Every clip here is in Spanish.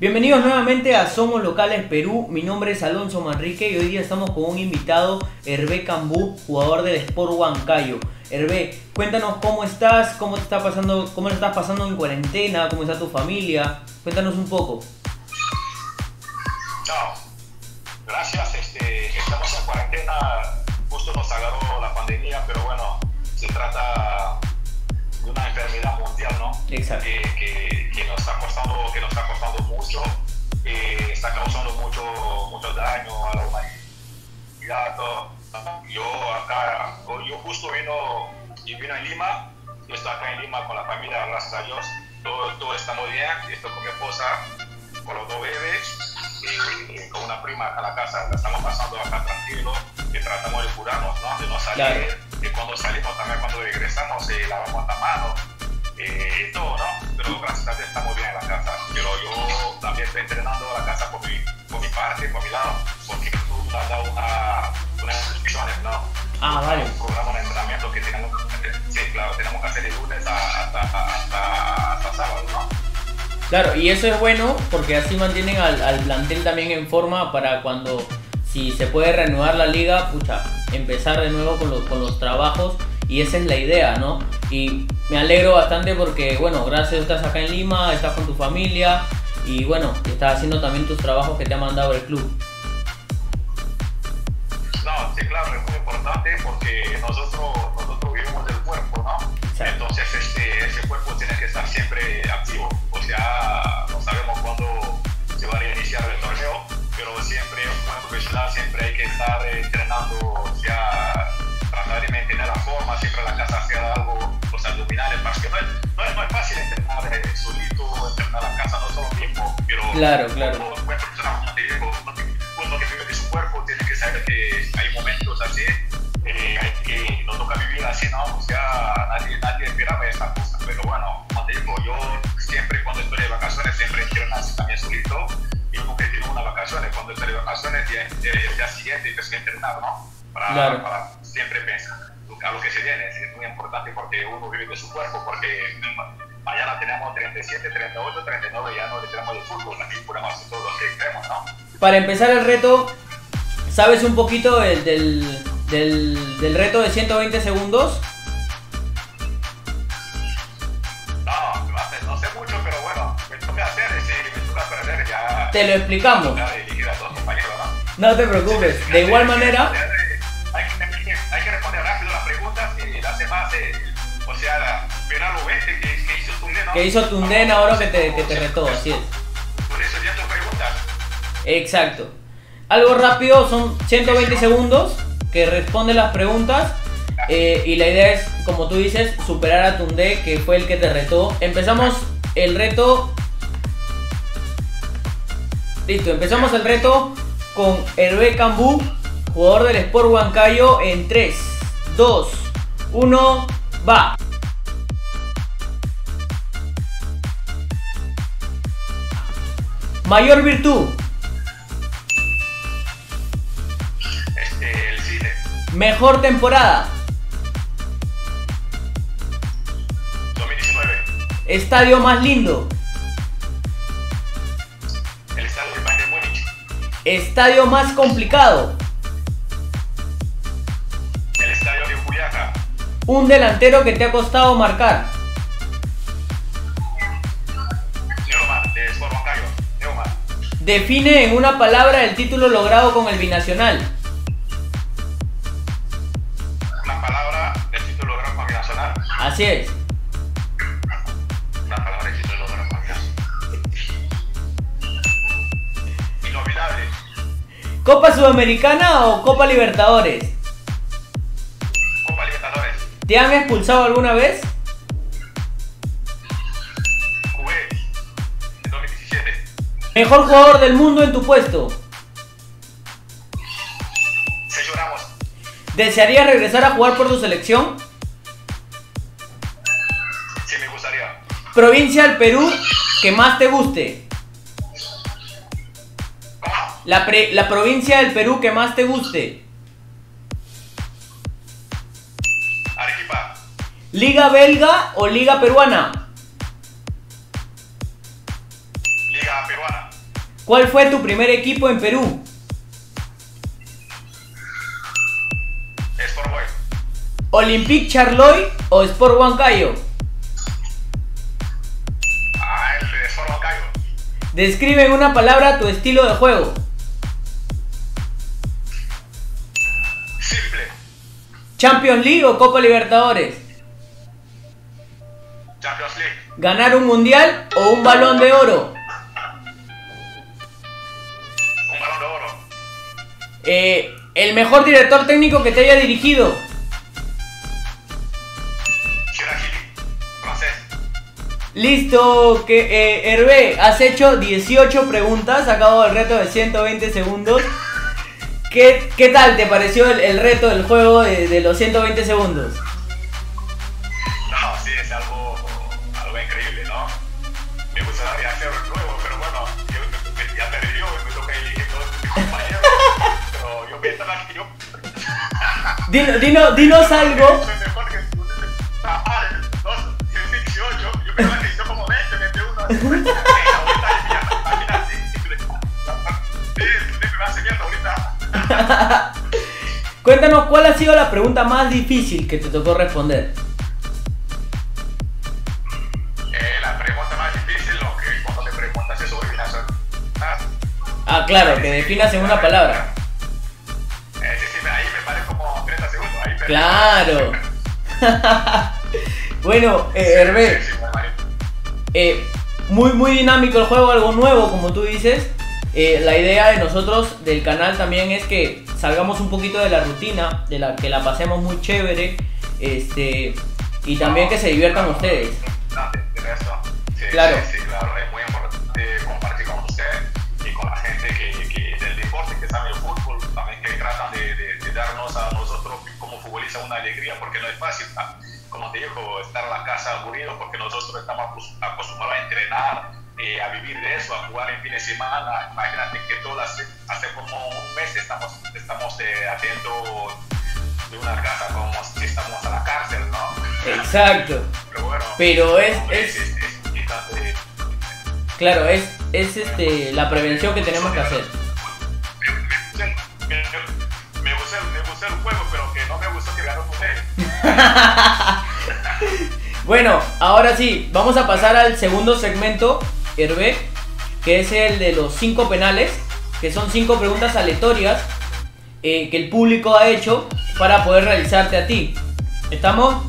Bienvenidos nuevamente a Somos Locales Perú. Mi nombre es Alonso Manrique y hoy día estamos con un invitado, Hervé Cambú, jugador del Sport Huancayo. Hervé, cuéntanos cómo estás, cómo lo estás pasando en cuarentena, cómo está tu familia. Cuéntanos un poco. Chao. Gracias. Estamos en cuarentena. Justo nos agarró la pandemia, pero bueno, se trata de una enfermedad mundial, ¿no? Exacto. Que nos está costando mucho, está causando mucho daño a la humanidad. Yo justo vino en Lima. Yo estoy acá en Lima con la familia, gracias a Dios. Todo está muy bien. Estoy con mi esposa, con los dos bebés, y con una prima acá en la casa. La estamos pasando acá tranquilo, que tratamos de curarnos, ¿no? De no salir. Claro. Y cuando salimos también, cuando regresamos, lavamos la mano y todo, ¿no? Pero gracias a Dios estamos bien en la casa. Pero yo también estoy entrenando a la casa por mi parte, por mi lado, porque tú me has dado unas instrucciones, ¿no? Vale. Un programa de entrenamiento que tenemos que hacer. Sí, claro, tenemos que hacer de lunes hasta sábado, ¿no? Claro, y eso es bueno porque así mantienen al plantel también en forma para cuando, si se puede reanudar la liga, empezar de nuevo con los trabajos, y esa es la idea, ¿no? Y me alegro bastante porque, bueno, gracias, estás acá en Lima, estás con tu familia y, bueno, estás haciendo también tus trabajos que te ha mandado el club. No, sí, claro, es muy importante porque nosotros vivimos del cuerpo, ¿no? Exacto. Entonces ese cuerpo tiene que estar siempre activo. O sea, no sabemos cuándo se va a reiniciar el torneo, pero siempre, como profesional, siempre hay que estar entrenando, o sea, tratar de mantener la forma, siempre en la casa hacer algo, los abdominales, porque no es fácil entrenar solito, entrenar en la casa, no es lo mismo, pero Claro. como buen profesional, como te digo, uno que vive de su cuerpo tiene que saber que hay momentos así, que nos toca vivir así, ¿no? O sea, nadie esperaba esta cosa, pero bueno, como te digo, yo siempre cuando estoy de vacaciones, siempre quiero nacer también solito, y como que tengo unas vacaciones, cuando estoy de vacaciones, el día siguiente empiezo a entrenar, ¿no? Para siempre pensar a lo que se viene. Es muy importante porque uno vive de su cuerpo, porque mañana tenemos 37, 38, 39, ya no le tenemos de fútbol, aquí podemos hacer todo lo que queremos, ¿no? Para empezar el reto, ¿sabes un poquito del reto de 120 segundos? No sé mucho, pero bueno, me toca hacer, me toca perder ya. Te lo explicamos. Me toca dirigir a todos los compañeros, ¿no? No te preocupes, de igual manera. Hay que responder rápido las preguntas y las demás, o sea, esperar lo que hizo Tundén, ¿no? Que hizo Tundén ahora que te retó, así es. Por eso ya tus preguntas. Exacto. Algo rápido, son 120 segundos que responde las preguntas, y la idea es, como tú dices, superar a Tundé, que fue el que te retó. Empezamos el reto. Listo, empezamos el reto con Hervé Cambú, jugador del Sport Huancayo, en 3, 2, 1, va. Mayor virtud. El cine. Mejor temporada. 2019. Estadio más lindo. El estadio de Bayern Múnich. Estadio más complicado. El estadio de Juliaca. Un delantero que te ha costado marcar. Neumann, de Sport Huancayo. Neumann. Define en una palabra el título logrado con el binacional. Una palabra del título logrado con Binacional. Así es. Una palabra del título logrado con Binacional. Inolvidable. ¿Copa Sudamericana o Copa Libertadores? Copa Libertadores. ¿Te han expulsado alguna vez? Jugué en 2017. Mejor jugador del mundo en tu puesto. Sergio Ramos. ¿Desearías regresar a jugar por tu selección? Sí, me gustaría. Provincia del Perú que más te guste. ¿Cómo? La provincia del Perú que más te guste. Arequipa. ¿Liga belga o liga peruana? Liga peruana. ¿Cuál fue tu primer equipo en Perú? Sport Boy. ¿Olympique Charloy o Sport Huancayo? El de Sport Huancayo. Describe en una palabra tu estilo de juego. Simple. ¿Champions League o Copa Libertadores? Champions League. ¿Ganar un mundial o un balón de oro? Un balón de oro. ¿El mejor director técnico que te haya dirigido? Shiraki. Francés. Listo, Hervé, has hecho 18 preguntas, acabo el reto de 120 segundos. ¿Qué tal te pareció el reto del juego de los 120 segundos? No, sí, es algo increíble, ¿no? Me gustaría hacerlo nuevo, pero bueno, ya perdió y me toca elegir todos mis compañeros. Pero yo pensaba que yo... Dinos algo. Soy mejor que tú. 18, yo pensaba que hizo como 20, 21, 50. Me va a enseñar ahorita. Cuéntanos cuál ha sido la pregunta más difícil que te tocó responder. La pregunta más difícil, cuando me preguntas eso, Claro, que definas en una palabra. Sí, ahí me parece como 30 segundos. Ahí claro. Bueno, Hervé, muy dinámico el juego, algo nuevo como tú dices. La idea de nosotros del canal también es que salgamos un poquito de la rutina, que la pasemos muy chévere, y también que se diviertan ustedes. Sí, claro. Sí, claro, es muy importante compartir con usted y con la gente que del deporte, que sabe el fútbol, también que tratan de darnos a nosotros como futbolistas una alegría, porque no es fácil, como te digo, estar en la casa aburrido, porque nosotros estamos acostumbrados a entrenar, a vivir de eso, a jugar en fin de semana. Imagínate que hace como un mes estamos atentos de una casa como si estamos a la cárcel, ¿no? Exacto. Pero bueno, pero es claro, es la prevención que tenemos que hacer. Me gustó el juego, pero que no me gustó que ganó usted. Bueno, ahora sí, vamos a pasar al segundo segmento, Hervé, que es el de los 5 penales, que son 5 preguntas aleatorias que el público ha hecho para poder realizarte a ti. ¿Estamos?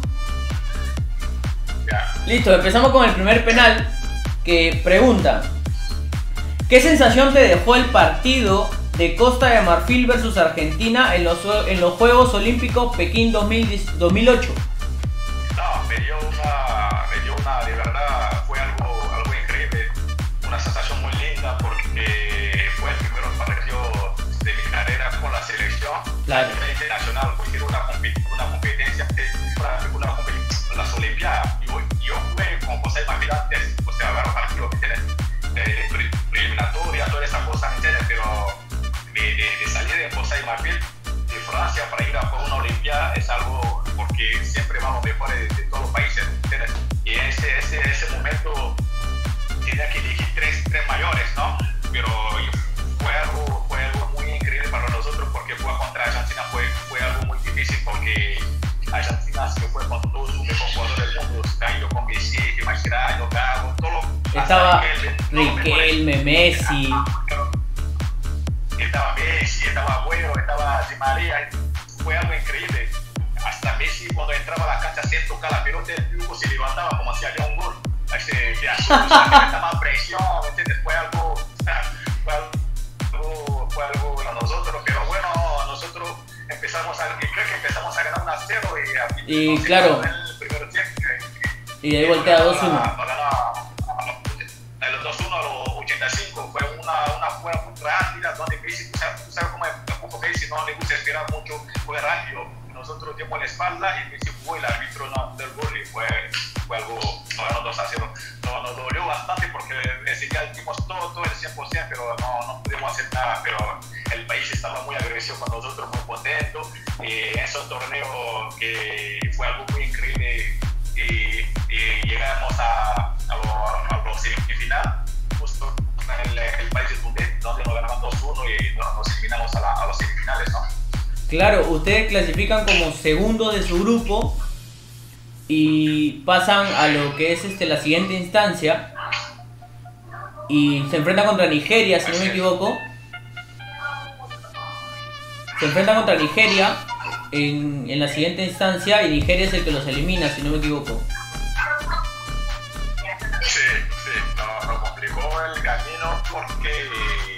Ya. Listo, empezamos con el primer penal, que pregunta: ¿qué sensación te dejó el partido de Costa de Marfil versus Argentina en los Juegos Olímpicos Pekín 2008? No, me dio una, de verdad, fue algo increíble, una sensación muy linda, porque fue el primer partido de mi carrera con la selección. Claro. A nivel internacional, fue una competencia, las Olimpiadas, y yo jugué con José Marfil antes, o sea, varios partidos que tienen preliminatoria, todas esas cosas, pero de salir de José Marfil, de Francia, para ir a jugar una Olimpiada, es algo, porque siempre vamos mejores de todos los países, ¿entiendes? Y en ese momento tenía que elegir tres mayores, ¿no? Pero fue algo muy increíble para nosotros, porque jugar contra Argentina fue algo muy difícil, porque Argentina se fue con todos sus mejores jugadores del mundo, cayó con Messi, Mascherano, Gago, todo. Estaba Riquelme, Messi. Estaba Messi, estaba Agüero, estaba Di María, fue algo increíble. Hasta Messi, cuando entraba a la cancha sin tocar la pelota, el triunfo se levantaba como si había un gol. De azul, estaba presión, ¿entiendes? Fue algo para nosotros, pero bueno, nosotros creo que empezamos a ganar 1-0 y claro, el primer tiempo. Y de ahí voltea 2-1. El 2-1 a los 85 fue una jugada muy rápida, donde Messi, tú sabes cómo es un poco Messi, no le gusta esperar mucho, fue rápido. Nosotros dimos la espalda y Messi jugó, el árbitro del gol, y fue algo, no ganó 2-0. Nos dolió bastante porque ese día dimos todo el 100%, pero no pudimos hacer nada. Pero el país estaba muy agresivo con nosotros, muy contento. Esos torneos que fue algo muy increíble, y llegamos a los semifinales, justo en el país de Tunde. 1 y nos eliminamos a los semifinales, ¿no? Claro, ustedes clasifican como segundo de su grupo y pasan a lo que es la siguiente instancia y se enfrentan contra Nigeria, si no me equivoco. Se enfrentan contra Nigeria en la siguiente instancia y Nigeria es el que los elimina, si no me equivoco. Sí, nos complicó el camino porque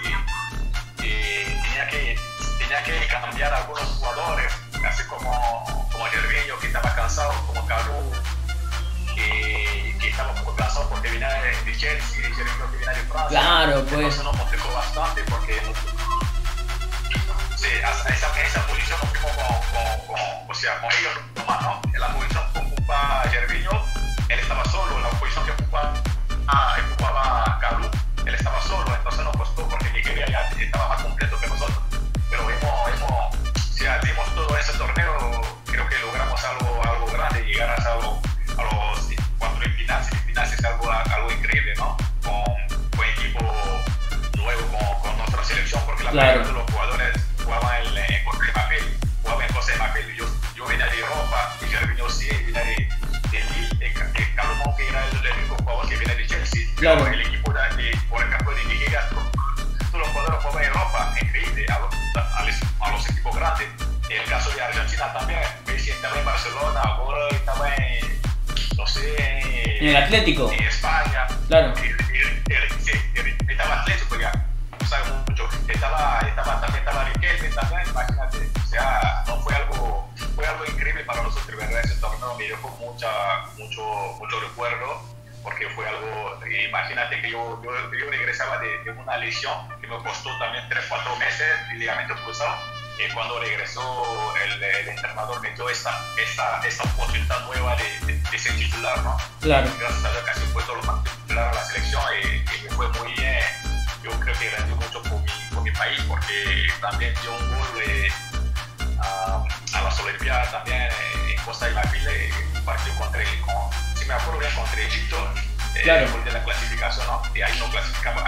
tenía que cambiar a algunos jugadores, así como Gervinho, que estaba cansado, como Kalou, que estaba un poco cansado porque venía de Chelsea, Gervinho que viene de Francia. Claro, pues. Entonces nos complicó bastante porque sí, esa posición nos fuimos con ellos nomás, ¿no? En la posición que ocupaba Gervinho, él estaba solo. En la posición que ocupaba Kalou, él estaba solo. Entonces nos costó porque Nigeria ya estaba más completo que nosotros. Pero dimos todo ese torneo, creo que logramos algo grande, llegar a los cuatro semifinales es algo increíble, ¿no? Con equipo nuevo, con nuestra selección, porque la mayoría de los jugadores jugaban en Costa de Marfil, jugaban en Costa de Marfil. Yo venía de Europa, y Gervinho sí, venía de Lille, Kalou, que era el único jugador que viene de Chelsea. Claro. Pero el equipo por el campo de Nigeria, todos los jugadores jugaban en Europa, increíble, a los equipos grandes. En el caso de Argentina también, Messi estaba en Barcelona, ahora estaba en el Atlético. En España. Claro. Sí, estaba Atlético ya, no sabe mucho. También estaba Riquelme también, imagínate. O sea, no fue algo increíble para nosotros, ¿verdad? Ese torneo me dejó mucho recuerdo, porque fue algo, imagínate que yo regresaba de una lesión que me costó también 3-4 meses, de ligamento cruzado. Cuando regresó el entrenador me dio esta oportunidad nueva de ser titular, ¿no? Claro. Gracias a Dios casi fue todo lo más titular a la selección y me fue muy bien. Yo creo que rendí mucho por mi país, porque también dio un gol a las Olimpiadas también en Costa de Marfil, un partido si me acuerdo bien, contra Egipto, claro. el gol de la clasificación, ¿no? Y ahí no clasificamos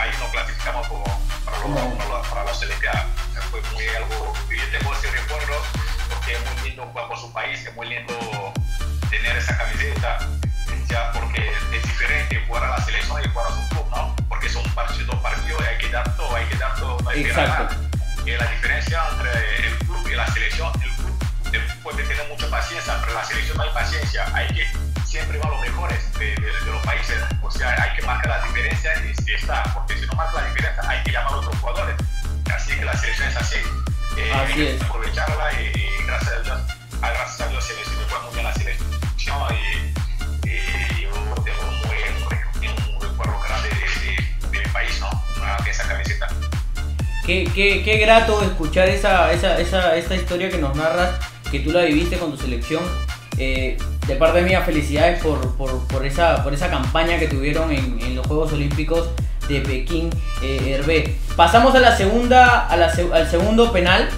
para las Olimpiadas. Fue muy algo, yo tengo ese recuerdo porque es muy lindo jugar por su país, es muy lindo tener esa camiseta, ya, porque es diferente jugar a la selección y jugar a su club, ¿no? Porque son dos partidos y hay que dar todo, no hay que ganar. Y la diferencia entre el club y la selección, el club puede tener mucha paciencia, pero la selección no hay paciencia, siempre van los mejores de los países, o sea, hay que marcar la diferencia y está, porque si no marca la diferencia hay que llamar a otros jugadores. Así que la selección es así. Así es. Aprovecharla y gracias a Dios se me fue muy bien la selección y yo tengo un recuerdo grande de mi país, ¿no? Esa camiseta. Qué grato escuchar esta historia que nos narras, que tú la viviste con tu selección. De parte mía, felicidades por esa campaña que tuvieron en los Juegos Olímpicos de Pekín, Hervé. Pasamos a al segundo penal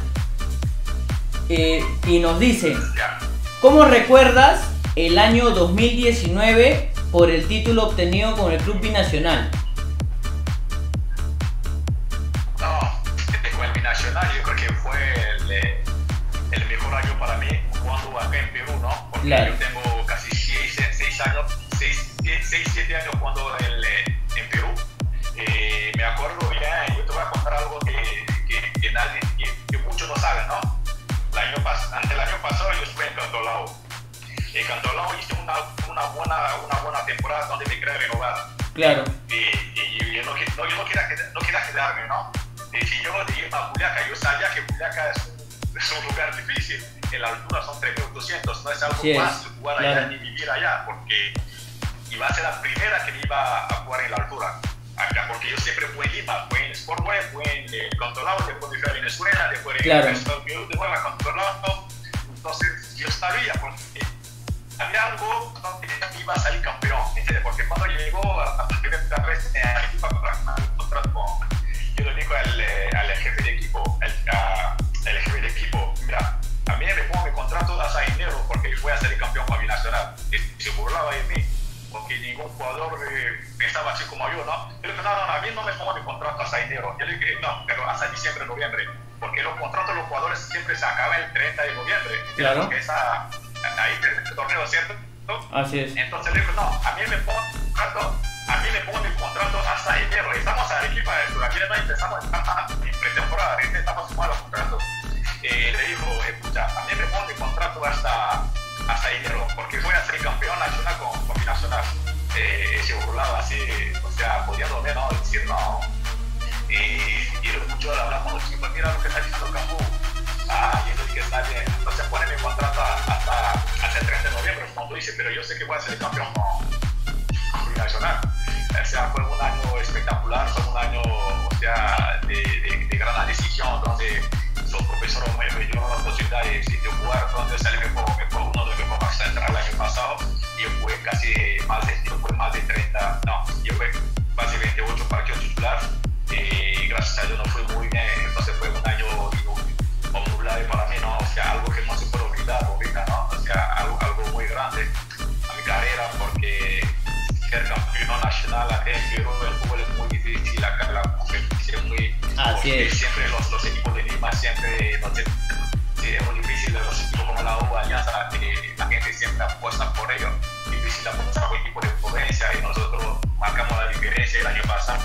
y nos dicen: ¿cómo recuerdas el año 2019 por el título obtenido con el club binacional? Con el binacional yo creo que fue el mejor año para mí jugando acá en Perú, ¿no? Porque claro. Yo tengo casi 7 años jugando en Perú. Me acuerdo ya, yo te voy a contar algo que muchos no saben, ¿no? Ante el año pasado yo estuve en Cantolao. En Cantolao hice una buena temporada donde me quería renovar. Claro. Y yo no quería quedarme, ¿no? Si yo de irme a Juliaca, yo sabía que Juliaca es un lugar difícil. En la altura son 3.200, no es algo fácil jugar allá ni vivir allá, porque iba a ser la primera que me iba a jugar en la altura. Acá, porque yo siempre fui en Lima, fui en Sportway, fui en Cantolao, después fui a Venezuela, después después a Cantolao. Entonces yo sabía, porque había algo donde iba a salir campeón, ¿entiendes? Porque cuando llegó a la primera vez al equipo para un contrato con, yo le digo al jefe de equipo, el jefe de equipo, mira, a mí me pongo mi contrato hasta enero porque voy a ser campeón con Binacional. Y se burlaba de mí, porque ningún jugador pensaba así como yo, ¿no? Yo le dije, no, a mí no me pongo mi contrato hasta enero. Yo le dije, no, pero hasta diciembre, noviembre, porque los contratos de los jugadores siempre se acaban el 30 de noviembre. Claro. Porque ahí el torneo, ¿cierto? Así es. Entonces le digo, no, a mí me pongo mi contrato hasta enero. Estamos a Arequipa, todavía no empezamos en pretemporada, ahorita estamos sumando los contratos. Le dijo, escucha, a mí me pongo mi contrato hasta enero, porque voy a ser campeón nacional con mi nacional. Se burlaba así, o sea, podía dormir, ¿no? Decir no. Y lo escuchó, hablamos con los chicos, mira lo que está diciendo Cambú. Y yo dije, está bien. Entonces pone mi contrato hasta el 30 de noviembre, como tú dices, pero yo sé que voy a ser campeón con mi nacional. O sea, fue un año espectacular, fue un año, o sea, de gran decisión, donde los profesores me dieron las posibilidades de jugar, donde salí uno de los mejores centrales el año pasado, y yo jugué casi más de 30, no, yo jugué casi 28 partidos titulares, y gracias a Dios no fue muy bien, entonces fue un año nublado para mí, ¿no? O sea, algo que no se puede olvidar ahorita, ¿no? O sea, algo muy grande a mi carrera, porque ser campeón nacional aquí en Perú, el fútbol es muy difícil, la competencia es muy... Así es. Siempre los equipos de Lima, siempre, no sé, sí, es muy difícil, los equipos como la U, Alianza, la gente siempre apuesta por ello. Difícil apostar por equipos de provincia y nosotros marcamos la diferencia el año pasado.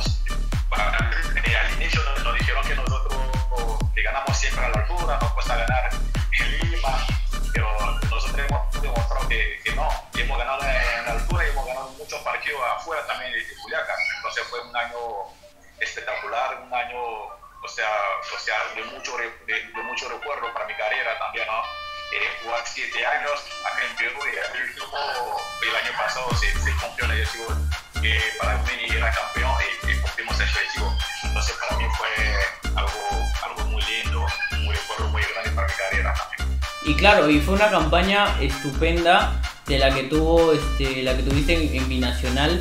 Al inicio nos dijeron que nosotros que ganamos siempre a la altura, nos cuesta ganar en Lima, pero nosotros hemos demostrado que no, que hemos ganado en la altura y hemos ganado muchos partidos afuera también de Juliaca. Entonces fue un año espectacular, un año, o sea de mucho recuerdo para mi carrera también, ¿no? Jugar 7 años acá en Perú y el año pasado se cumplió el objetivo que para mí era campeón y cumplimos ese objetivo. Entonces para mí fue algo muy lindo, un recuerdo muy grande para mi carrera también. Y claro, y fue una campaña estupenda de la que tuviste en Binacional,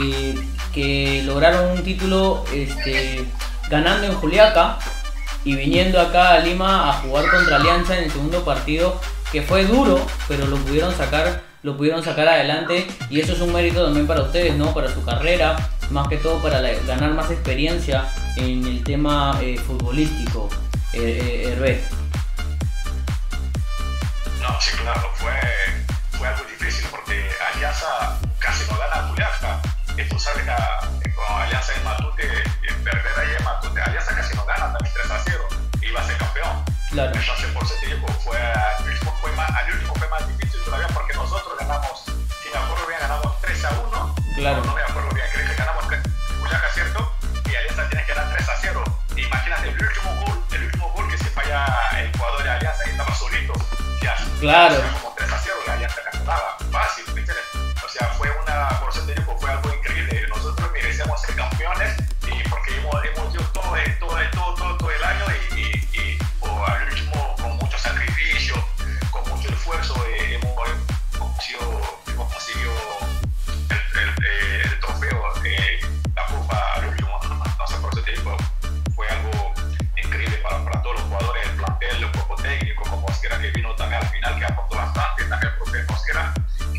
que lograron un título ganando en Juliaca y viniendo acá a Lima a jugar contra Alianza en el segundo partido, que fue duro, pero lo pudieron sacar adelante, y eso es un mérito también para ustedes, ¿no? Para su carrera, más que todo para ganar más experiencia en el tema futbolístico, Hervé. No, sí, claro, fue algo difícil porque Alianza casi no gana a Juliaca. Tú sabes que con Alianza en Matute, perder ahí en Matute, Alianza casi no gana, también 3-0, y iba a ser campeón. Claro. Entonces, por eso te digo, al último fue más difícil todavía porque nosotros ganamos, si me acuerdo bien, ganamos 3-1. Claro. No me acuerdo bien, creo que ganamos Juliaca, ¿cierto? Y Alianza tiene que ganar 3-0. Imagínate el último gol que se falla el jugador de Alianza y estaba solito. Claro. Como 3-0, la Alianza ganaba fácil, ¿me entiendes? O sea, fue algo increíble. Nosotros merecemos ser campeones porque hemos hecho todo el año y al último, con mucho sacrificio, con mucho esfuerzo, hemos conseguido el trofeo, la copa al último. Entonces, por eso te digo, fue algo increíble para todos los jugadores del plantel, el cuerpo técnico, como Mosquera, que vino también al final, que aportó bastante, también el profe Mosquera,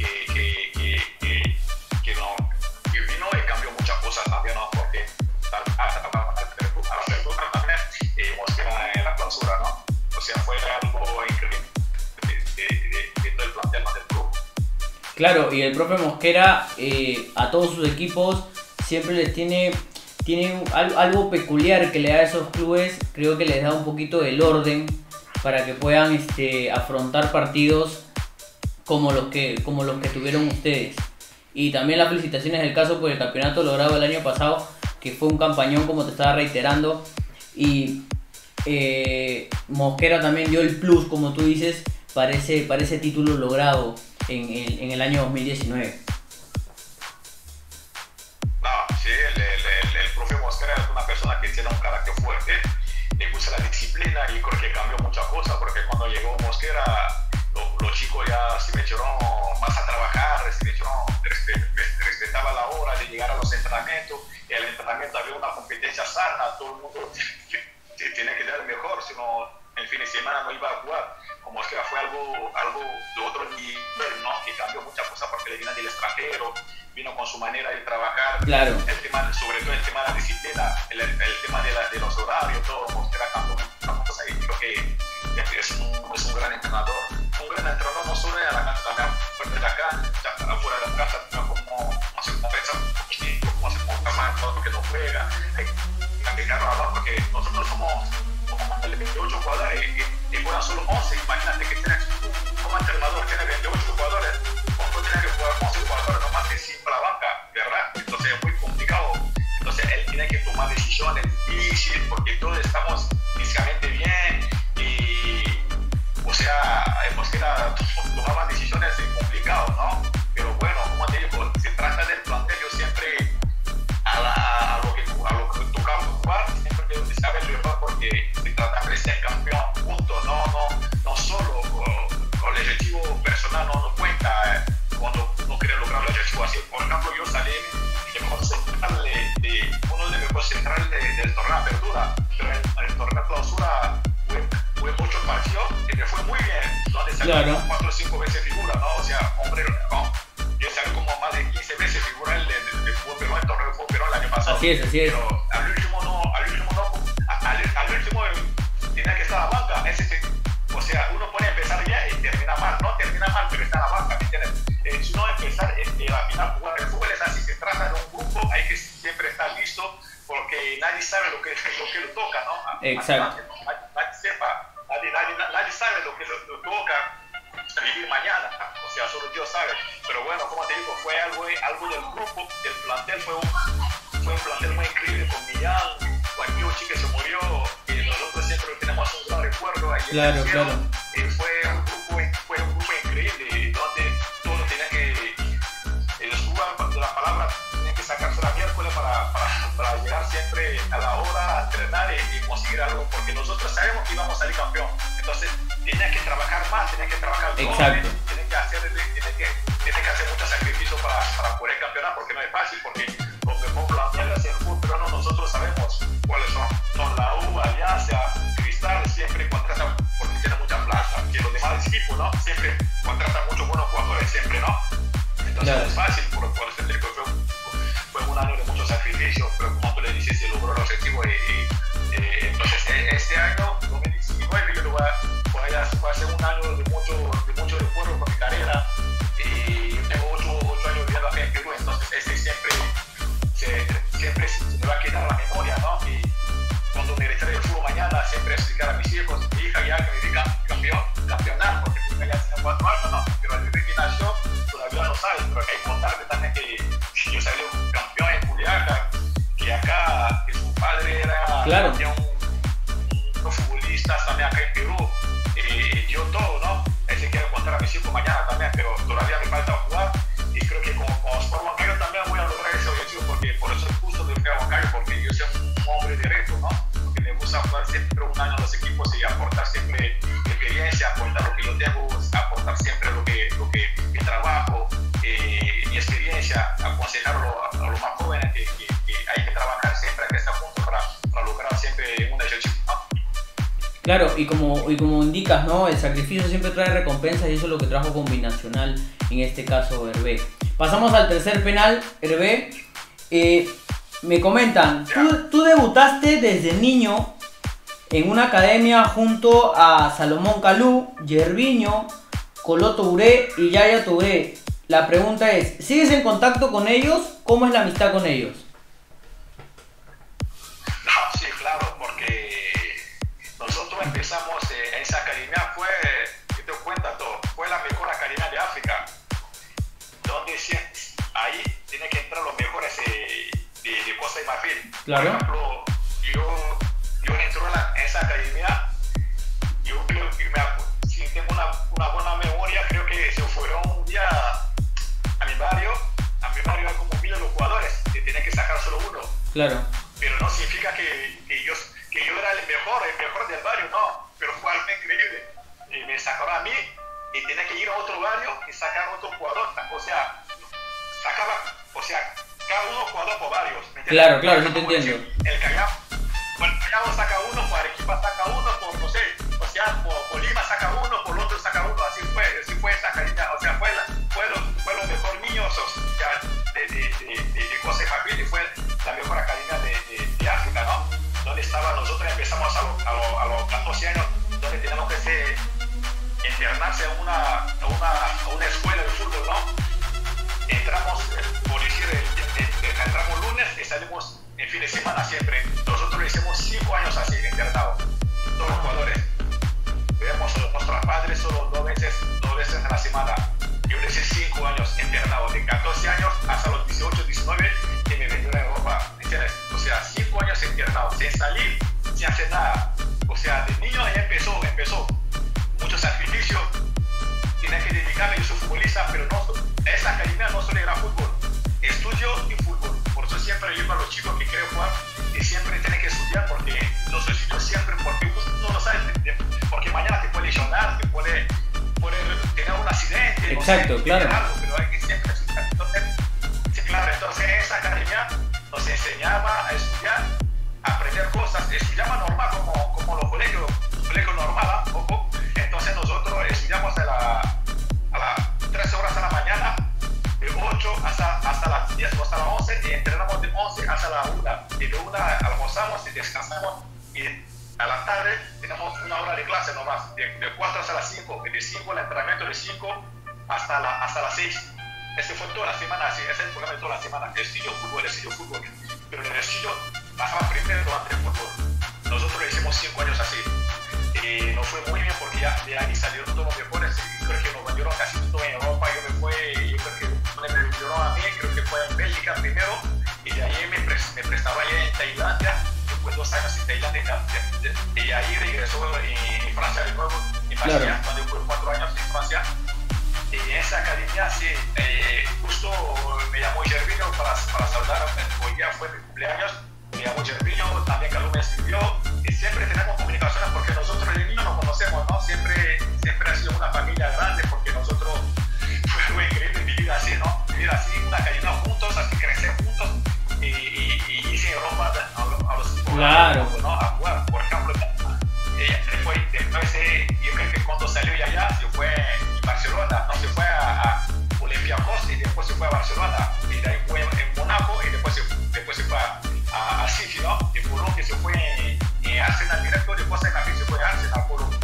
que vino y cambió muchas cosas también, ¿no? Porque a la apertura también, Mosquera en la clausura, ¿no? O sea, fue algo increíble de todo el plantel del club. Claro, y el profe Mosquera a todos sus equipos siempre les tiene algo peculiar que le da a esos clubes. Creo que les da un poquito del orden para que puedan afrontar partidos como los que tuvieron ustedes. Y también las felicitaciones del caso por el campeonato logrado el año pasado, que fue un campañón, como te estaba reiterando, y Mosquera también dio el plus, como tú dices, para ese título logrado en el año 2019. No, sí, el profe Mosquera es una persona que tiene un carácter fuerte, le gusta la disciplina y creo que cambió muchas cosas, porque cuando llegó Mosquera, los chicos ya se metieron más a trabajar, respetaba la hora de llegar a los entrenamientos, y el entrenamiento había una competencia sana, todo el mundo tiene que dar el mejor, si no el fin de semana no iba a jugar. Como Mosquera fue algo de otro nivel, ¿no? Que cambió muchas cosas porque le vino del extranjero, vino con su manera de trabajar, claro. Sobre todo el tema de la disciplina, el tema de los horarios, todo. Mosquera es un gran entrenador. Un gran entrenador no solo en la cancha, también fuera de la cancha, fuera de la cancha, como hacer una defensa un poquitito, como hacer un campo que no juega. Hay que cargar, porque nosotros somos 28 jugadores y juegan solo 11. Imagínate que tienes como entrenador, tiene 28 jugadores, cuando tiene que jugar 11 jugadores nomás que siempre la banca, ¿verdad? Entonces es muy complicado. Entonces él tiene que tomar decisiones difíciles porque todos estamos físicamente bien y, o sea, hemos que tomar decisiones complicadas, ¿no? Pero bueno, como te digo, se trata del plantel. Yo siempre a lo que tocamos jugar, siempre tengo que saber jugar porque se trata de ser campeón, punto. No solo con el objetivo personal no cuenta cuando uno quiere lograr el objetivo así. Por ejemplo, yo salí de mejor central de uno de los mejores centrales del torneo de apertura, pero en el torneo de clausura fue muchos partidos y me fue muy bien, donde salí claro. 4 o 5 veces figura, ¿no? O sea, hombre, no, yo salí como más de 15 veces figura el fútbol peruano, el torneo de fútbol peruano el año pasado. Así es. Pero al último tenía que estar a la banca. O sea, uno puede empezar ya y termina mal, no termina mal, pero está a la banca, ¿me entiendes? Si no empezar a final jugar el fútbol es así, se trata de un grupo, hay que siempre estar listo porque nadie sabe lo que le toca, ¿no? Exacto. Nadie sabe lo que le toca vivir mañana, o sea, solo Dios sabe. Pero bueno, como te digo, fue algo del grupo, el plantel fue un plantel muy increíble con Millán, Juan Yuchi que se murió, y nosotros siempre tenemos un gran recuerdo ahí claro, en el cielo. claro. Fue un grupo increíble donde todos tenían que de la palabra tenían que sacarse la miércoles para llegar siempre a la hora a entrenar y conseguir algo, porque nosotros sabemos que íbamos a salir campeón. Entonces tenían que trabajar más, tenían que trabajar doble, tienen que hacer muchos sacrificios para poder campeonar, porque no es fácil, porque lo que por la mierda es el fútbol peruano, nosotros sabemos cuáles son la U, Alianza, Cristal, siempre contratan porque tienen mucha plata, que los demás equipos, ¿no? Siempre contratan muchos buenos jugadores, siempre, ¿no? Entonces no es fácil, por eso te digo, fue un año de muchos sacrificios, pero como tú le dices, se logró el objetivo entonces este año, 2019, yo voy a hacer un año de mucho recuerdo con mi carrera y yo tengo 8 años viviendo acá en Perú, entonces ese siempre se me va a quedar en la memoria, ¿no? Y cuando me retire del fútbol mañana, siempre explicar a mis hijos, mi hija ya que me diga campeonar, porque mi hija ya tiene 4 años, ¿no? Pero el bebé que nació todavía no sabe, pero hay que contarle también que yo salí un campeón en Juliaca, que acá, que su padre era claro. un futbolista también acá en Perú, dio todo, ¿no? Ese quiero contar a mis hijos mañana también, pero todavía me falta jugar y creo que como Sport Huancayo también voy a lograr ese objetivo, porque por eso es justo de Huancayo, porque yo soy un hombre de reto, ¿no? Porque me gusta jugar siempre un año en los equipos y aportar siempre experiencia, aportar lo que yo tengo, aportar siempre lo que mi trabajo, mi experiencia, aconsejarlo a los más jóvenes que hay que trabajar siempre, que está juntos para lograr siempre un objetivo, ¿no? Claro, y como indicas, ¿no? El sacrificio siempre trae recompensas y eso es lo que trajo con Binacional, en este caso Hervé. Pasamos al tercer penal, Hervé. Me comentan, tú debutaste desde niño en una academia junto a Salomón Kalou, Yerviño, Coloto Touré y Yaya Touré. La pregunta es, ¿sigues en contacto con ellos? ¿Cómo es la amistad con ellos? Sí, claro, porque nosotros empezamos en esa academia, yo te cuento todo, fue la mejor academia de África, donde ahí tiene que entrar los mejores de Costa de Marfil. Claro. Por ejemplo, yo entro en esa academia, yo creo que si tengo una buena memoria, creo que se fueron un día a mi barrio hay como 1000 de los jugadores, que tienen que sacar solo uno. Claro. Pero no significa que yo era el mejor del barrio, no, pero fue algo increíble. Me sacaron a mí y tenía que ir a otro barrio y sacar otro jugador, o sea, cada uno jugador por varios. Claro, sí te entiendo. El Callao saca uno, por Arequipa saca uno, por no sé, o sea, por Lima saca uno, por otro saca uno, así fue esa academia, o sea, fue los mejores niños, o sea, de Costa de Marfil, y fue la mejor academia de África, ¿no? Donde nosotros empezamos a los 14 años, internarse a una escuela de fútbol, ¿no? Entramos, por decir, entramos lunes y salimos en fin de semana siempre. Nosotros hicimos 5 años así, internados, todos los jugadores. Vemos a nuestros padres solo 2 veces a la semana. Yo le hice 5 años internado, de 14 años hasta los 18, 19, que me vendieron a Europa, ¿entiendes? O sea, 5 años internado, sin salir, sin hacer nada. O sea, de niño ya empezó mucho sacrificio, tenía que dedicarme, yo soy futbolista, pero no, esa academia no solo era fútbol, estudio y fútbol. Por eso siempre digo a los chicos que quieren jugar, que siempre tienen que estudiar, porque los estudios siempre, porque uno no lo sabe, porque mañana te puede lesionar, te puede tener un accidente. Exacto, no sé, claro. Algo, pero hay que siempre estudiar. Entonces, sí, claro, entonces esa academia nos enseñaba a estudiar, a aprender cosas, estudiaba normal como los colegios normal, ¿no? Poco. Entonces nosotros estudiamos a las 3 horas a la mañana, de 8 hasta las 10 o hasta las 11, y entrenamos de 11 hasta la 1, y de 1 almorzamos y descansamos, y a la tarde tenemos 1 hora de clase nomás, de 4 hasta las 5, y de 5 el entrenamiento de 5 hasta las 6. Este fue toda la semana así, ese es el programa de toda la semana, estudio fútbol, pero el estudio pasaba primero antes del fútbol. Nosotros hicimos 5 años así. Nos fue muy bien porque ya de ahí salieron todos los mejores, y creo que nos vendieron casi todo en Europa. Yo creo que me vendieron a mí, creo que fue en Bélgica primero, y de ahí me prestaba ya en Tailandia, después 2 años en Tailandia, y ahí regresó en Francia de nuevo, en Francia, claro. Cuando fue 4 años en Francia. Y en esa academia, sí, justo me llamó Gervinho para saludarme, hoy día fue mi cumpleaños, me llamó Gervinho, también Calum me escribió, y siempre tenemos comunicaciones porque nosotros de niños nos conocemos, ¿no? Siempre ha sido una familia grande, porque nosotros fue increíble vivir así, ¿no? Vivir así, una academia juntos, así crecer juntos, y sin Europa a los equipos, claro, ¿no? A jugar, por ejemplo, después yo creo que cuando salió de allá, se fue en Barcelona, no se fue a Olympiacos, y después se fue a Barcelona, y de ahí fue en Mónaco, y después se fue a City, ¿no? Y por que se fue en Arsenal directo, después en Madrid se fue a Arsenal,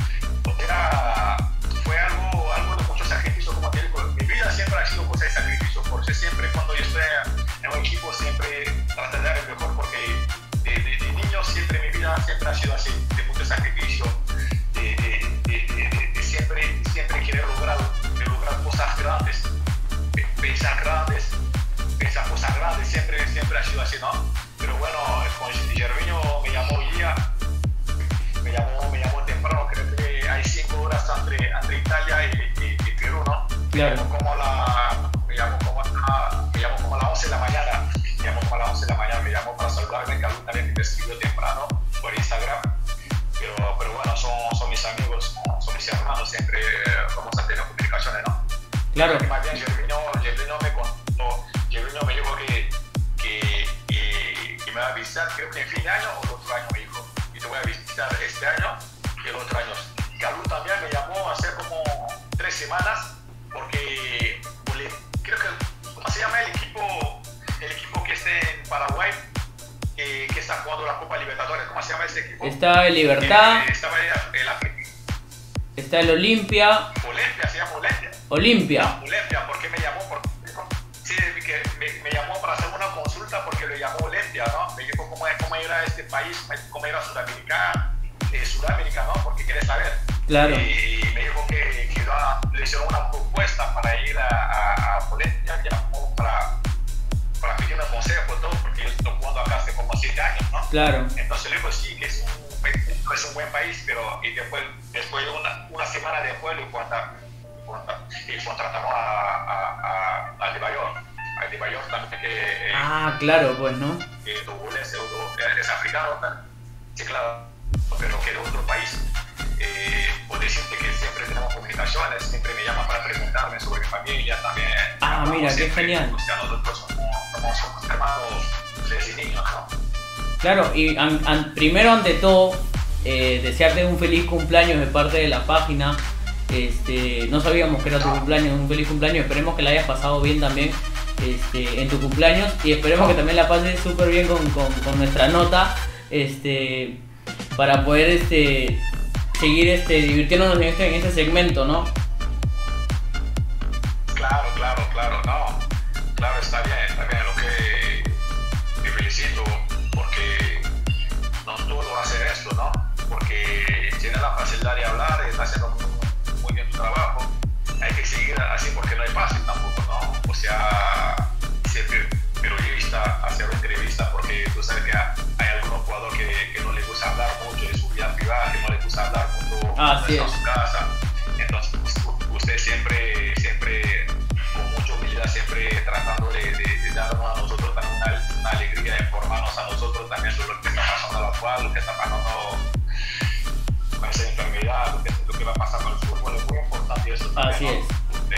fue algo de mucho sacrificio, como te digo. Mi vida siempre ha sido cosa de sacrificio, por eso siempre cuando yo estoy en un equipo siempre trato de dar el mejor, porque de niño siempre mi vida siempre ha sido así, de mucho sacrificio, de siempre querer lograr cosas grandes, pensar cosas grandes, siempre ha sido así, ¿no? Pero bueno, con Gervinho me llamó hoy día, me llamó temprano, creo que hay 5 horas entre Italia y Perú, ¿no? Claro. Me llamó como a las 11 de la mañana, me llamó para saludarme, Calum también me escribió temprano por Instagram, pero bueno, son mis amigos, son mis hermanos, siempre vamos a tener comunicaciones, ¿no? Claro. Más bien Gervinho me contó, Gervinho me dijo que me va a visitar, creo que en fin de año o el otro año, me dijo, y te voy a visitar este año y el otro año. Calum también me llamó hace como 3 semanas, porque creo que, ¿cómo se llama el equipo que está en Paraguay, que está jugando la Copa Libertadores? ¿Cómo se llama ese equipo? Está el Libertad, estaba el Atlético. Está el Olimpia. Se llama Olimpia. Olimpia, porque me llamó, sí, que me llamó para hacer una consulta, porque lo llamó Olimpia, ¿no? Me dijo cómo era este país, cómo era Sudamérica, ¿no? Porque quiere saber. Claro. Y me dijo que le hicieron una propuesta para ir a Olimpia, llamó para pedir un consejo, todo, porque yo estoy jugando acá hace como 7 años, ¿no? Claro. Entonces le dijo sí, que es un buen país, pero y después de una semana después lo contratamos a De Bayor también, que claro, pues, ¿no? Que es africano, sí, claro, pero que de otro país. Puedo decirte que siempre tenemos comunicaciones, siempre me llaman para preguntarme sobre mi familia también. Mira, siempre, qué genial. O sea, nosotros somos hermanos desde niños, ¿no? Claro, y primero, ante todo, desearte un feliz cumpleaños de parte de la página. No sabíamos que era tu cumpleaños, un feliz cumpleaños, esperemos que la hayas pasado bien también en tu cumpleaños, y esperemos que también la pases súper bien con nuestra nota, para poder seguir divirtiéndonos en este segmento, ¿no? Claro, no. Claro, está bien, lo que te felicito, porque no todo hacer esto, ¿no? Porque tiene la facilidad de hablar, está haciendo muy bien tu trabajo. Hay que seguir así porque no hay fácil tampoco, ¿no? O sea, ser periodista, hacer entrevista, porque tú sabes que hay algunos jugadores que no les gusta hablar mucho de su vida privada, que no les gusta hablar mucho en su casa. Entonces, usted siempre con mucha humildad, siempre tratando de darnos a nosotros también una alegría, de informarnos a nosotros también sobre lo que está pasando a la actual, lo que está pasando con esa enfermedad, lo que va a pasar con el fútbol, es muy importante eso también. Así es.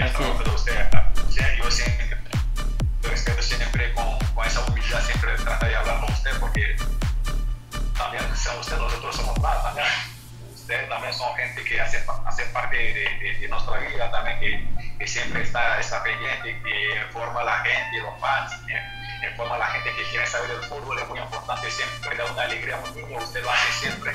Yo siempre respeto siempre con esa humildad, siempre trata de hablar con usted, porque también sea usted, nosotros somos más también. Ustedes también son gente que hace parte de nuestra vida también, que siempre está pendiente, que informa a la gente, los fans, informa a la gente que quiere saber del fútbol, es muy importante, siempre da una alegría a un niño, usted lo hace siempre.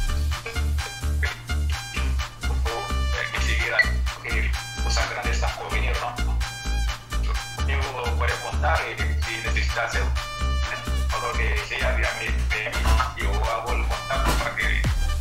Que siguiera, que cosas grandes están por venir, ¿no? Conmigo puede contar, si necesita hacer todo lo que sea, yo hago el contacto para que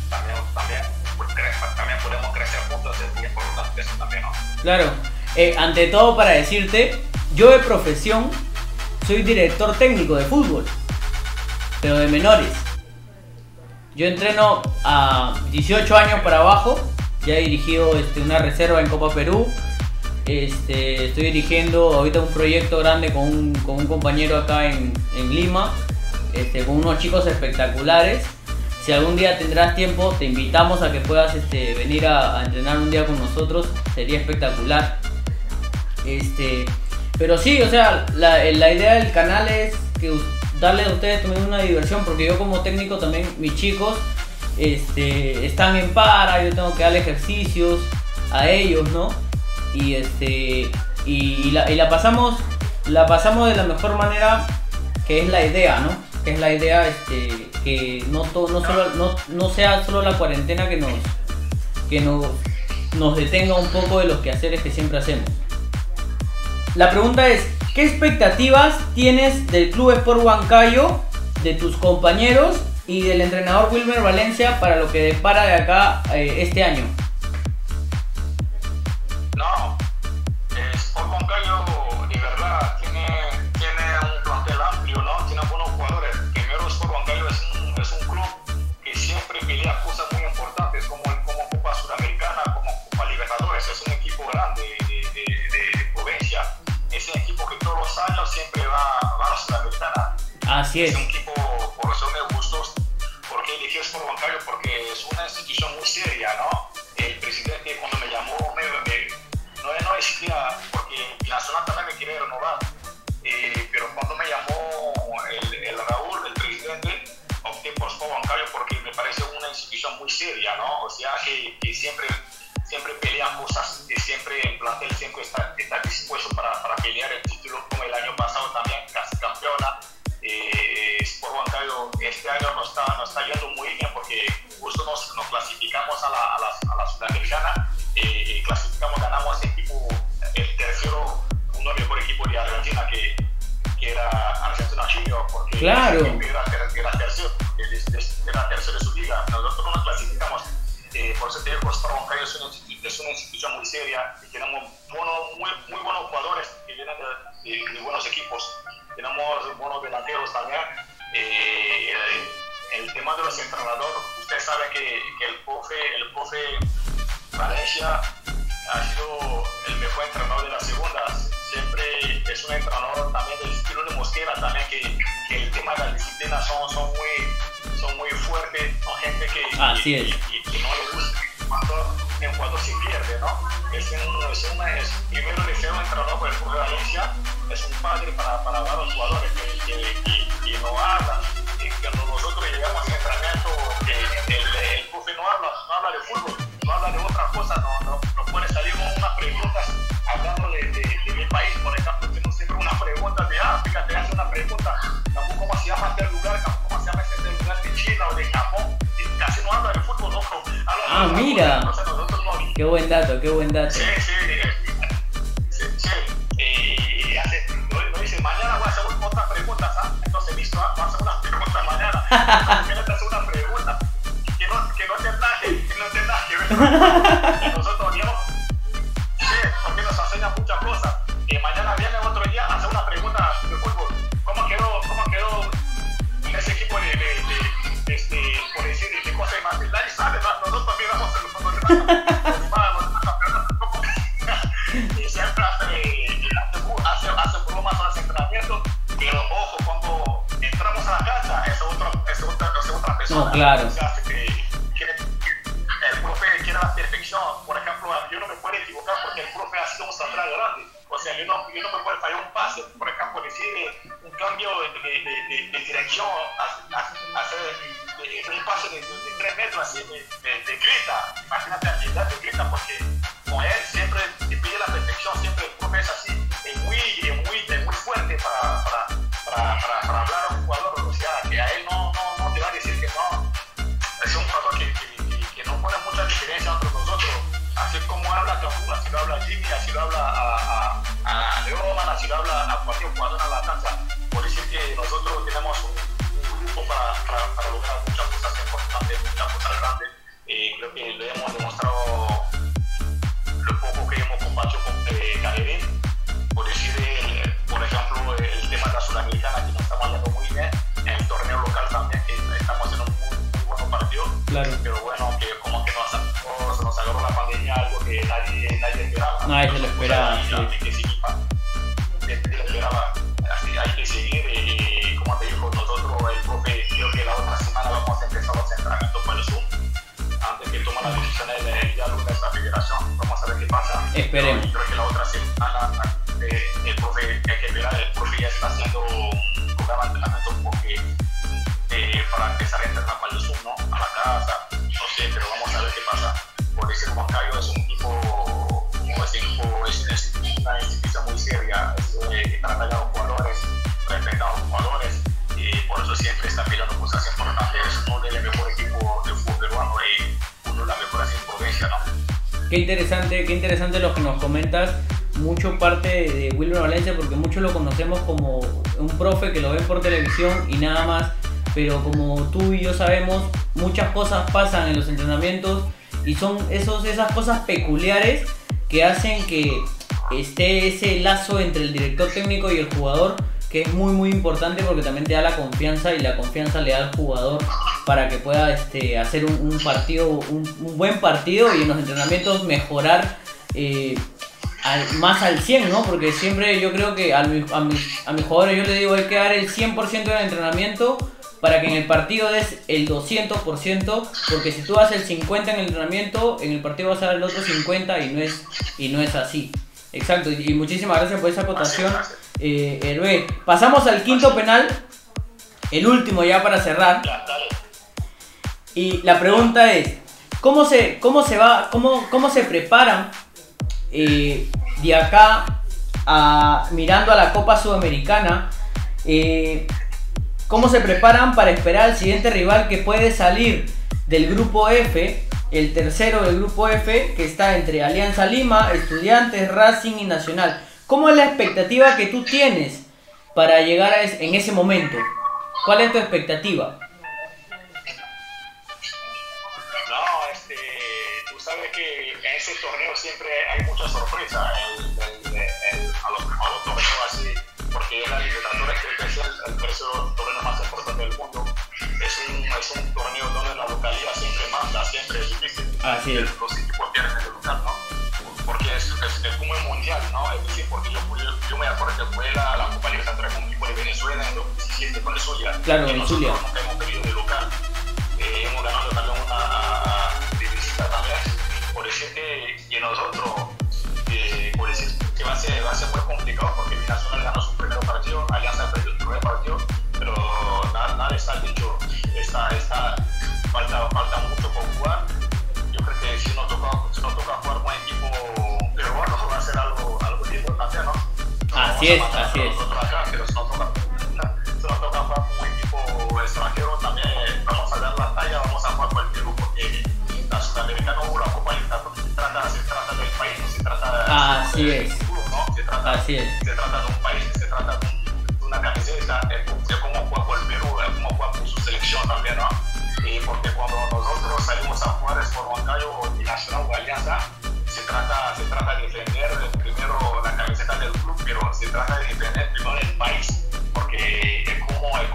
también podemos crecer juntos, es muy importante eso también, ¿no? Claro, ante todo para decirte, yo de profesión soy director técnico de fútbol, pero de menores. Yo entreno a 18 años para abajo, ya he dirigido una reserva en Copa Perú, estoy dirigiendo ahorita un proyecto grande con un compañero acá en Lima, con unos chicos espectaculares. Si algún día tendrás tiempo, te invitamos a que puedas venir a entrenar un día con nosotros, sería espectacular. Pero sí, o sea, la idea del canal es que darle a ustedes también una diversión, porque yo como técnico también, mis chicos están en para, yo tengo que darle ejercicios a ellos, ¿no? Y la pasamos de la mejor manera, que es la idea, ¿no? Que es la idea que no sea solo la cuarentena que nos detenga un poco de los quehaceres que siempre hacemos. La pregunta es, ¿qué expectativas tienes del Club Sport Huancayo, de tus compañeros y del entrenador Wilmer Valencia para lo que depara de acá este año? No, Sport Huancayo de verdad tiene un plantel amplio, ¿no? Tiene buenos jugadores. Primero, Sport Huancayo es un club que siempre pelea cosas muy importantes como Copa Sudamericana, como Copa Libertadores. Es un equipo grande de provincia. Es un equipo que todos los años siempre va a la Sudamericana. Así es. Es un equipo, por eso me gustó, porque eligió Sport Huancayo, porque es una institución muy seria, ¿no? El presidente cuando me llamó no existía, porque Nacional también me quiere renovar, pero cuando me llamó el Raúl, el presidente, opté por Sport Huancayo porque me parece una institución muy seria, ¿no? O sea que siempre pelean cosas, que siempre el plantel siempre está dispuesto para pelear el título, como el año pasado también, casi campeona. Sport Huancayo este año nos está yendo muy bien porque justo nos clasificamos a la Sudamericana, ganamos el tercero, uno mejor equipo de Argentina que era Argentina Junior, porque claro, era tercero de su liga. Nosotros nos clasificamos, por eso te digo, Sport Huancayo es una institución muy seria y tenemos muy buenos jugadores que vienen de buenos equipos. Tenemos buenos delanteros también. El tema de los entrenadores, usted sabe que el profe Valencia ha sido el mejor entrenador de la segunda. Siempre es un entrenador también del estilo de Mosquera, también que el tema de la disciplina son muy fuertes, son gente que no le gusta cuando se pierde, ¿no? Primero le sea un entrenador por el profe Valencia, es un padre para varios jugadores que no hablan. Cuando nosotros llegamos al entrenamiento, el profe no habla de fútbol, no habla de otra cosa, no puede salir con unas preguntas hablando de mi país, por ejemplo. Tengo siempre una pregunta de África, te hace una pregunta, ¿cómo se llama este lugar? ¿Cómo se llama este lugar de China o de Japón? Casi no habla de fútbol, no habla mira. Entonces nosotros no... Qué buen dato, qué buen dato. Sí. Lo dice, mañana voy a hacer otras preguntas, ¿sabes? Entonces, listo, voy a hacer unas preguntas mañana. Mañana te hace una pregunta que no te naje, ¿verdad? Y nosotros, digamos, sí, porque nos enseñan muchas cosas. Mañana viene otro día a hacer una pregunta de fútbol. ¿Cómo quedó ese equipo por decir, de cosas más? Nadie sabe, nosotros miramos en los y siempre hace bromas al entrenamiento, pero ojo, cuando entramos a la cancha es otra persona. No, claro. O sea, el profe quiere la perfección. Por ejemplo, yo no me puedo equivocar porque el profe ha sido un central grande. O sea, yo no me puedo fallar un pase, por ejemplo, decir un cambio de dirección, hacer un pase de 3 metros así, de grita. Imagínate a edad de grita, porque con él siempre te pide la perfección, siempre el profe es así, es muy fuerte para hablar a un jugador. O sea, que a él no te va a decir que no. Es un jugador que no pone mucha diferencia entre nosotros. Así como habla Cambú, así lo habla Jimmy, así lo habla a Leoman, así lo habla a cualquier jugador en la cancha. Por decir que nosotros tenemos un grupo para lograr muchas cosas importantes, muchas cosas grandes. Creo que le hemos demostrado lo poco que hemos combatido con Cajerín. Por decir, por ejemplo, el tema de la Sudamericana, que nos estamos yendo muy bien. En el torneo local también, que estamos haciendo muy buenos partidos. Claro. Pero bueno, que como que nos agarró la pandemia, algo que nadie esperaba. Nadie se lo esperaba, sí. Nadie lo esperaba. Así hay que seguir. Como te dijo nosotros, el profe, creo que la otra semana vamos a empezar los entrenamientos por el Zoom. Antes que tome las decisiones ya de esta federación, vamos a ver qué pasa. Esperemos. Yo creo que la otra semana el profe, hay que esperar, el profe ya está haciendo un programa de entrenamiento porque para empezar a entrenar para el Zoom, ¿no? A la casa, no sé, pero vamos a ver qué pasa. Por decir, Juan Carlos es un tipo, es una institución muy seria, que trata a los jugadores, respeta a los jugadores, y por eso siempre está peleando cosas importantes. Es uno de los mejores equipos del fútbol peruano y uno de las mejores en provincia, ¿no? Qué interesante lo que nos comentas. Mucho parte de Wilmer Valencia, porque muchos lo conocemos como un profe que lo ven por televisión y nada más, pero como tú y yo sabemos, muchas cosas pasan en los entrenamientos y son esas cosas peculiares que hacen que esté ese lazo entre el director técnico y el jugador, que es muy importante porque también te da la confianza y la confianza le da al jugador para que pueda hacer un buen partido y en los entrenamientos mejorar más al 100, ¿no? Porque siempre yo creo que a mis jugadores yo les digo, hay que dar el 100% del entrenamiento para que en el partido des el 200%, porque si tú das el 50% en el entrenamiento, en el partido vas a dar el otro 50% y no es así. Exacto, y muchísimas gracias por esa acotación, Hervé. Pasamos al quinto penal, el último ya para cerrar. Y la pregunta es, ¿cómo se preparan de acá mirando a la Copa Sudamericana? ¿Cómo se preparan para esperar al siguiente rival que puede salir del grupo F, el tercero del grupo F, que está entre Alianza Lima, Estudiantes, Racing y Nacional? ¿Cómo es la expectativa que tú tienes para llegar en ese momento? ¿Cuál es tu expectativa? Tú sabes que en ese torneo siempre hay mucha sorpresa a los torneos así, porque la Libertadores creo que es el tercer torneo más importante del mundo. Es un torneo donde la localidad siempre manda, siempre es difícil. Así es. Los equipos pierden el lugar, ¿no? Porque es como el mundial, ¿no? Es decir, porque yo me acuerdo que fue la Copa Libertadores con un equipo de Venezuela en 2017 con el Zulia. Claro, en Zulia. Nosotros nunca hemos perdido de local. Hemos ganado también una de visita también. Por decir que nosotros, por decir que va a ser muy complicado porque Nacional ganó su primer partido, Alianza perdió su primer partido, pero nada está dicho. Falta mucho por jugar. Yo creo que si nos toca jugar con equipo peruano, va a ser algo importante, ¿no? Así es. Nosotros acá, pero si nos toca jugar con un equipo extranjero, también vamos a dar la talla, vamos a jugar con el Perú, porque la Sudamericana hubo la Así es. Club, ¿no? Así es. Se trata de un país, se trata de una camiseta, es como juega por el Perú, es como juega por su selección también, ¿no? Y porque cuando nosotros salimos a jugar por Huancayo y Nacional o Alianza, se trata de defender primero la camiseta del club, pero se trata de defender primero el país, porque es como va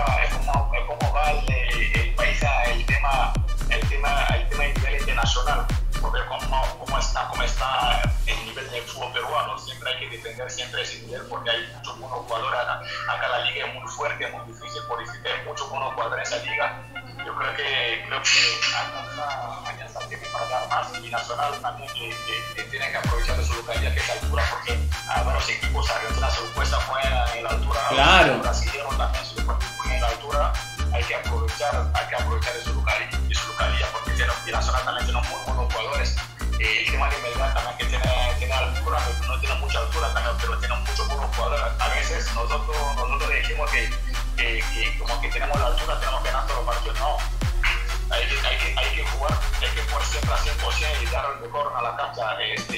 el país el tema a nivel internacional, porque cómo está el nivel del fútbol peruano, siempre hay que defender siempre ese nivel, porque hay muchos buenos jugadores acá la liga es muy fuerte, es muy difícil, por decir que hay muchos buenos jugadores en esa liga. Yo creo que Alianza tiene para dar más, y Nacional también que tiene que aprovechar de su localidad, que es altura, porque a varios equipos argentinos se les cuesta jugar en la altura, claro. Los brasileños también se les cuesta jugar en la altura, hay que aprovechar de su localidad, porque y Nacional también tiene muy buenos jugadores. El tema de Melgar también, que tiene altura, no tiene mucha altura también, pero tiene muchos buenos jugadores. A veces nosotros decimos que como que tenemos la altura, tenemos que ganar todos los partidos. No, hay que jugar siempre a 100% y dar el mejor a la cancha,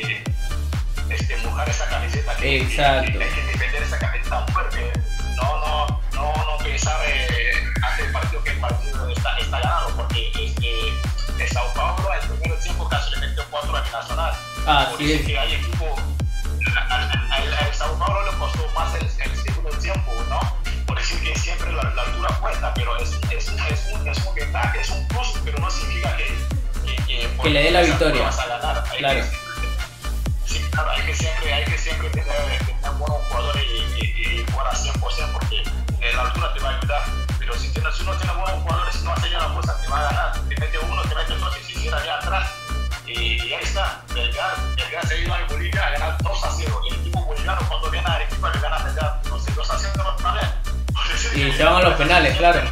mojar esa camiseta, hay que defender esa camiseta fuerte, no pensar antes del partido que el partido está ganado, porque el Sao Paulo el primer tiempo casi le metió 4 a Nacional. Así es. Que hay equipo, al Sao Paulo le costó más el segundo tiempo, ¿no? Por decir que siempre la altura cuesta, pero es un ventaja, es un plus, pero no significa que le dé la victoria. Vas a ganar. Claro. Hay que siempre tener buenos jugadores y jugar a 100%, porque la altura te va a ayudar, pero si uno tiene buenos jugadores, si no hace ya la fuerza, te va a ganar. Te mete uno, te mete dos, y si hiciera allá atrás, y ahí está. Belgar se ha ido a Bolivia a ganar 2-0. El equipo boliviano, cuando viene a Arequipa, le gana a Belgar, no sé, 2-0 también. Y se van a los penales, claro.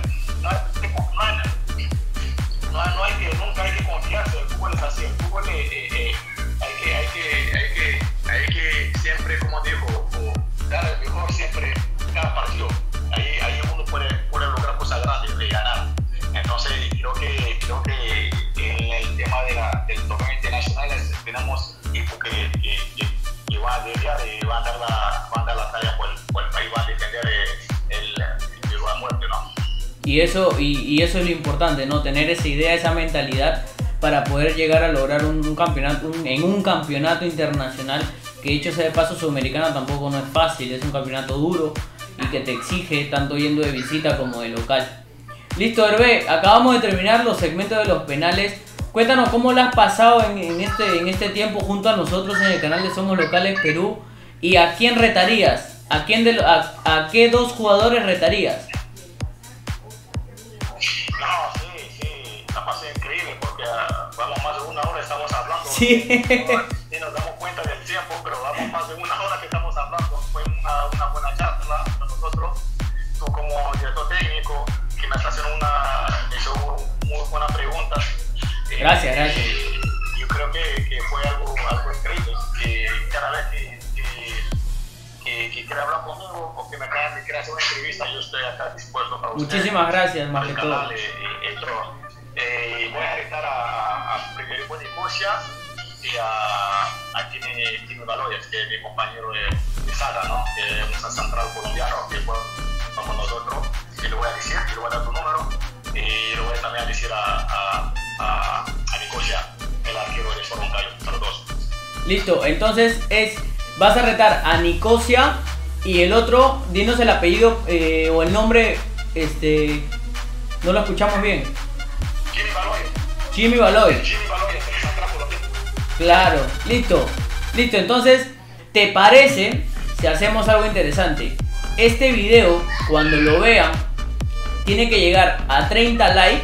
Nunca hay que confiarse. El fútbol es así. El fútbol hay que siempre, como digo, dar el mejor siempre cada partido. Ahí uno puede lograr cosas grandes de ganar. Entonces creo que en el tema del torneo internacional tenemos equipos que van a desviar y van a dar la talla por el país, van a defender la muerte, ¿no? Y eso es lo importante, ¿no? Tener esa idea, esa mentalidad para poder llegar a lograr un campeonato en un campeonato internacional, que dicho sea de paso, Sudamericana tampoco no es fácil, es un campeonato duro y que te exige tanto yendo de visita como de local. Listo, Hervé, acabamos de terminar los segmentos de los penales. Cuéntanos cómo lo has pasado en este tiempo junto a nosotros en el canal de Somos Locales Perú, y a quién retarías, a qué dos jugadores retarías. La pasé increíble, porque vamos más de una hora estamos hablando. Sí. Y nos damos cuenta del tiempo, pero vamos más de una hora que estamos hablando. Fue una buena charla con nosotros. Tú como director técnico, que me estás haciendo hizo muy buenas preguntas. Gracias. Yo creo que fue algo increíble. Que cada vez que quiera hablar conmigo o que me quiera hacer una entrevista, yo estoy acá dispuesto para usted. Muchísimas gracias, más que todo. Voy a retar a Federico Nicosia y a Jimmy Valores, que es mi compañero de sala, ¿no? Que es un central colombiano, que fue como nosotros, y le voy a decir, y le voy a dar tu número, y le voy también a decir a Nicosia, el arquero de Sport Huancayo, los dos. Listo, entonces vas a retar a Nicosia, y el otro, dinos el apellido o el nombre, no lo escuchamos bien. Jimmy Valores. Claro, listo. Entonces, ¿te parece si hacemos algo interesante? Este video, cuando lo vean, tiene que llegar a 30 likes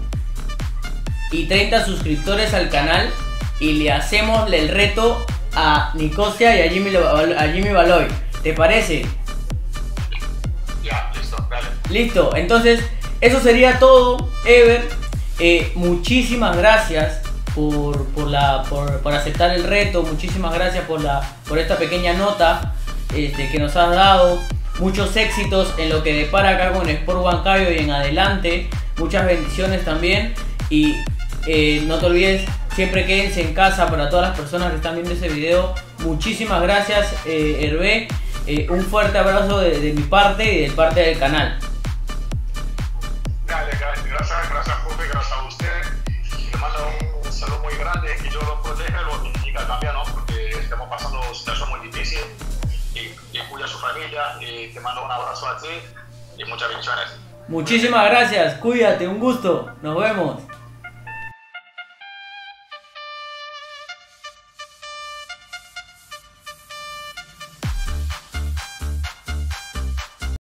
y 30 suscriptores al canal, y le hacemos el reto a Nicosia y a Jimmy Valores. ¿Te parece? Ya, listo, dale. Listo, entonces eso sería todo, Ever. Muchísimas gracias por aceptar el reto. Muchísimas gracias por esta pequeña nota que nos has dado. Muchos éxitos en lo que depara acá con Sport Huancayo y en adelante. Muchas bendiciones también. Y no te olvides siempre quédense en casa. Para todas las personas que están viendo ese video, muchísimas gracias, Hervé. Un fuerte abrazo de mi parte y de parte del canal. Dale, gracias profe, gracias a usted. Le mando un saludo muy grande, que yo lo proteja y lo bendiga también, ¿no? Porque estamos pasando una situación muy difícil y cuida a su familia. Y te mando un abrazo a ti y muchas bendiciones. Muchísimas gracias, cuídate, un gusto, nos vemos.